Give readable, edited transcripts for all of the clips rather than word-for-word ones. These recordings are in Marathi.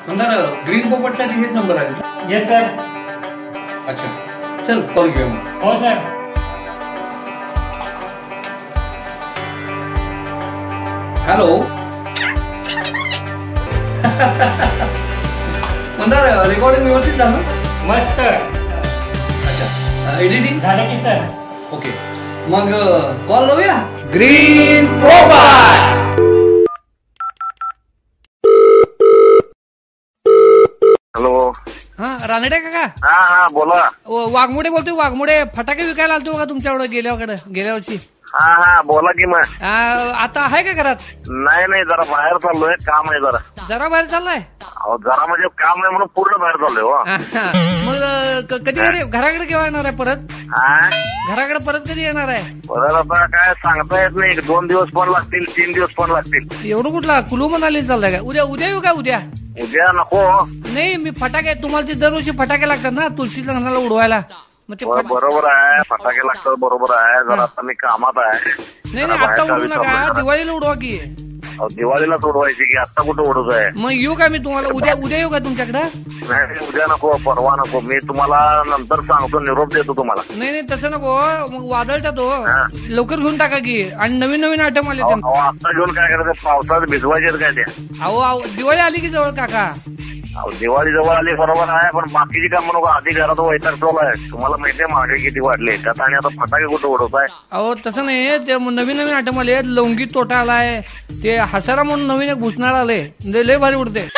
मंदार ग्रीन पोपटसाठी हेच नंबर आहे. Yes sir. अच्छा चल कॉल घेऊया मग. हो सर. हॅलो. मंदार रेकॉर्डिंग व्यवस्थित झालं. मस्त. अच्छा एडिटिंग झालं की सर. ओके मग कॉल लावूया. ग्रीन पोपट. हॅलो. हा रानडे काका. हा हा बोला. वाघमोडे बोलतोय. वाघमोडे फटाके विकायला आलतो का तुमच्याकडे गेल्या वर्षी. हा हा बोला की मग. आता आहे का घरात. नाही जरा बाहेर चाललोय, काम आहे जरा बाहेर चाललाय. जरा म्हणजे काम आहे म्हणून पूर्ण बाहेर चाललोय हो. मग कधी घराकडे केव्हा येणार आहे परत. घराकडे परत कधी येणार आहे. परत आता काय सांगता येत नाही. 2 दिवस पण लागतील, 3 दिवस पण लागतील. एवढं कुठला कुलू मनाली चाललाय का. उद्या येऊ का. उद्या नको. नाही मी फटाके तुम्हाला ते दरवर्षी फटाके लागतात ना तुळशी लग्नाला उडवायला. मग ते बरोबर आहे, फटाके लागतात बरोबर आहे. जरा आता मी कामात आहे. नाही आता उडवू नका, दिवाळीला उडवा की. दिवाळीला उडवायची की आता कुठं उडवत आहे. मग येऊ का मी तुम्हाला उद्या येऊ का तुमच्याकडे. नाही उद्या नको, परवा नको. मी तुम्हाला नंतर सांगतो, निरोप देतो तुम्हाला. नाही तसं नको. मग वादळटा तो लवकर घेऊन टाका की. आणि नवीन आयटम आले. आता घेऊन काय करायचं, पावसात भिजवायचे काय ते. अहो दिवाळी आली की जवळ काका. दिवाळी जवळ आली बरोबर आहे, पण बाकीची कामं नको. आधी घरात वैताग चालू आहे. तुम्हाला माहितीये महागाई किती वाढली त्यात, आणि आता फटाके कुठं उडवताय. अहो तसं नाही, ते नवीन आयटम आले. लवंगी तोटा आलाय. ते हसारा म्हणून नवीन एक भुसनाळ आले, लय भारी उडते.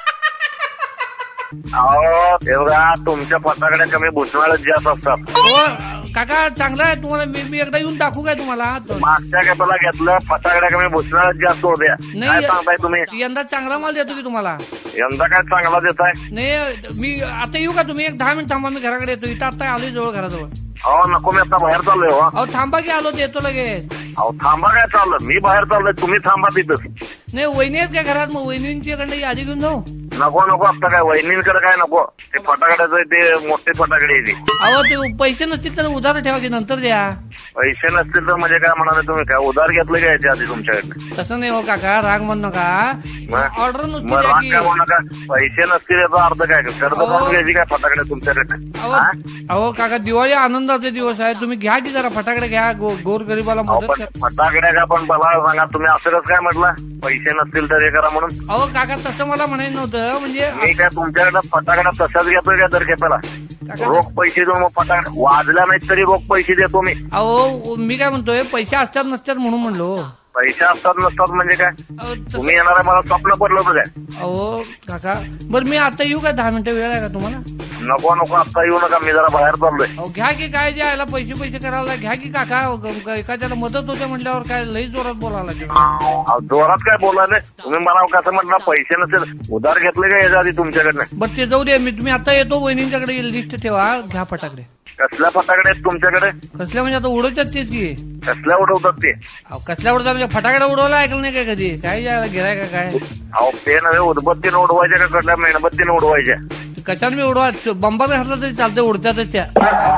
अहो तेवढा तुमच्या फटाकड्या कमी भुसनाळच जास्त असतात. हो काका चांगलं आहे. तुम्हाला मी एकदा येऊन दाखवू काय तुम्हाला. मागच्या कॅपेला घेतलं, फटाकड्या कमी भुसनाळच जास्त होत्या. काय सांगताय तुम्ही. यंदा चांगला माल देतो की तुम्हाला. यंदा काय चांगला देताय. नाही मी आता येऊ का. तुम्ही एक 10 मिनिट थांबा, मी घराकडे येतो. इथं आता आलोय जवळ घराजवळ. अहो नको, मी आता बाहेर चाललोय हो. अहो थांबा की, आलो येतो लगेच. अहो थांबा काय चाललं, मी बाहेर चाललोय, तुम्ही थांबा तिथंच. नाही वहिनी आहेत का घरात. मग वहिनींच्याकडे यादी घेऊन जाऊ. नको आता काय वहिनींकडे काय नको. ते फटाकड्याचं ते मोठे फटाकडे येते. अहो ते पैसे नसतील तर उधार ठेवा की, नंतर द्या. पैसे नसतील तर म्हणजे काय म्हणाले तुम्ही. काय उधार घेतलं का याच्या आधी तुमच्याकडे. तसं नाही हो काका, राग म्हणू नका. ऑर्डर नुसती द्या की. काय म्हणू नका. पैसे नसतील याचा अर्थ काय, कर्ज करून घ्यायची काय फटाकडे तुमच्याकडे. अहो काका दिवाळी आनंदाचे दिवस आहे. तुम्ही घ्या की जरा फटाकडे घ्या. गोरगरीबाला मदत करा. फटाकड्या का पण मला सांगा तुम्ही असंच काय म्हटलं, पैसे नसतील तर हे करा म्हणून. अहो काका तसं मला म्हणायचं नव्हतं. म्हणजे मी काय तुमच्याकडे फटाकड्या तशाच घेतोय का दर खेपेला. रोख पैसे देऊन मग फटाकड्या वाजल्या नाहीत तरी रोख पैसे देतो मी. अहो मी काय म्हणतोय, पैसे असतात नसतात म्हणून म्हणलो. पैसे असतात नसतात म्हणजे काय. तुम्ही येणार आहे मला स्वप्न पडलं होतं काय. अहो काका बरं मी आता येऊ का. 10 मिनिटं वेळ आहे का तुम्हाला. नको आता येऊ नका, मी जरा बाहेर चाललोय. अहो घ्या की. काय द्यायला पैसे करायला घ्या की काका. एखाद्याला मदत होते म्हटल्यावर काय लई जोरात बोलायला. जोरात काय बोलायला. तुम्ही मला कसं म्हटलं, पैसे नसेल उधार घेतले का याच्या आधी तुमच्याकडनं. बरं ते जाऊ दे. मी तुम्ही आता येतो. वहिनींच्याकडे लिस्ट ठेवा. घ्या फटाकडे. कसल्या फटाकडे आहेत तुमच्याकडे. कसल्या म्हणजे आता उडवतात तेच की. कसल्या उडवतात ते. कसल्या उडवतात म्हणजे फटाकडे उडवला ऐकलं नाही काय कधी. काय गिराय का काय. अहो ते नव्हे, उदबत्तीने उडवायच्या का कसल्या मेणबत्तीने उडवायच्या. कशाने मी उडवा. बंबात घातला तरी चालतंय, उडतातच त्या.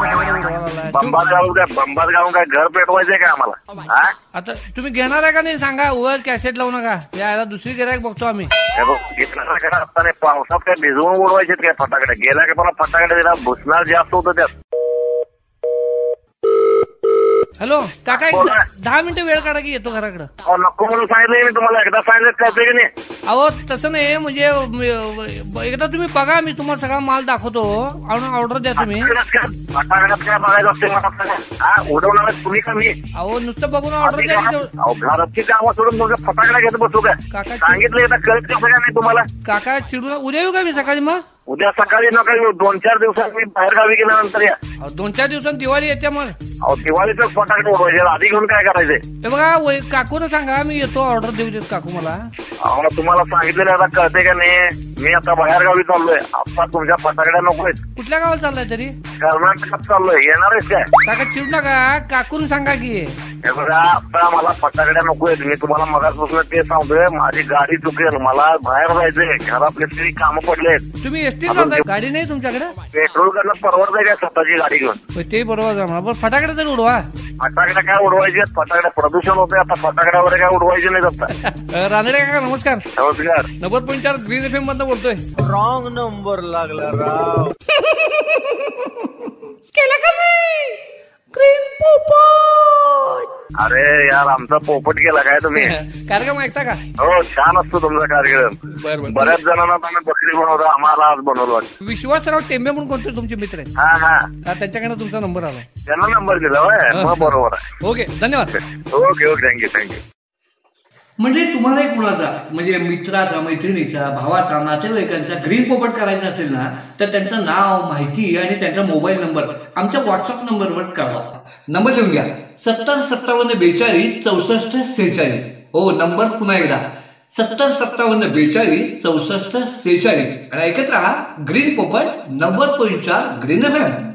बंबात घालून काय घर पेटवायचंय का आम्हाला. आता तुम्ही घेणार आहे का नाही सांगा. उगाच कॅसेट लावू नका. यायला दुसरी गिरायक बघतो आम्ही. आता नाही पावसात काय भिजवून उडवायचे काय फटाकडे. गेल्या का मला फटाकडे दिला भुसनाळ जास्त होतं त्यात. हॅलो काका 10 मिनिटं वेळ काढा की येतो घराकडे. नको म्हणून सांगितलं मी तुम्हाला. एकदा सांगितलं कळतंय की नाही. अहो तसं नाही म्हणजे एकदा तुम्ही बघा. मी तुम्हाला सगळा माल दाखवतो. ऑर्डर द्या तुम्ही. फटाकड्यात काय बघायचं असते मला. उडवणार तुम्ही का मी. अहो नुसतं बघून ऑर्डर द्या. घराची कामं सोडून तुमच्या फटाकड्या घेत बसू काय. काका सांगितलं एकदा कळत कसं काय नाही तुम्हाला. काका चिडून उद्या येऊ का मी सकाळी. मग उद्या सकाळी नका येऊ. 2-4 दिवसात मी बाहेर गावी गेल्यानंतर या. 2-4 दिवसांनी दिवाळी येते. मग अहो दिवाळीतच फटाकडे उडवायचे. आधी घेऊन काय करायचंय. हे बघा काकून सांगा मी येतो. ऑर्डर देऊ देत काकू मला. अहो तुम्हाला सांगितलेलं आता कळते का नाही. मी आता बाहेर गावी चाललोय. आता तुमच्या फटाकड्या नकोय. कुठल्या गावात चाललाय तरी. कर्नाटकात चाललोय. येणार आहेस काय. काका चिडू नका. काकून सांगा की. हे बघा आता मला फटाकड्या नकोय. मी तुम्हाला मगाचपासून ते सांगतोय. माझी गाडी चुकेल. मला बाहेर जायचंय. घरातले सगळी कामं पडलेत. तुम्ही एसटी चालताय. गाडी नाही तुमच्याकडे. पेट्रोल करणं परवडतंय काय स्वतःची गाडी घेऊन. ते बरोबर जमणार. बरं फटाकडे तरी उडवा. फटाकड्या काय उडवायचे फटाकड्या प्रदूषण होते आता फटाकड्या वगैरे काय उडवायचे नाहीत आता. रानडे काका नमस्कार. नमस्कार. 90.4 ग्रीन FM मधनं बोलतोय. रॉंग नंबर लागला राव. केला का नाही ग्रीन पोपट. अरे यार आमचा पोपट गेला काय तुम्ही. कार्यक्रम ऐकता का. हो छान असतो तुमचा कार्यक्रम. बरं बऱ्याच जणांना तुम्ही बकरी बनवतो आम्हाला आज बनवलं. विश्वासराव टेंबे म्हणून कोणते तुमचे मित्र आहेत. हा हा त्यांच्याकडनं तुमचा नंबर आला. त्यांना नंबर दिला होय मग बरोबर आहे. ओके धन्यवाद. Okay okay thank you. म्हणजे तुम्हाला कुणाचा म्हणजे मित्राचा मैत्रिणीचा भावाचा नातेवाईकांचा ग्रीन पोपट करायचा असेल ना तर त्यांचं नाव माहिती आणि त्यांचा मोबाईल नंबर आमच्या व्हॉट्सअप नंबरवर कळवा. नंबर लिहून घ्या 70 57 42 64 46. हो नंबर पुन्हा एकदा 70 57 42 64 46 आणि ऐकत राहा ग्रीन पोपट 90.4 ग्रीन FM.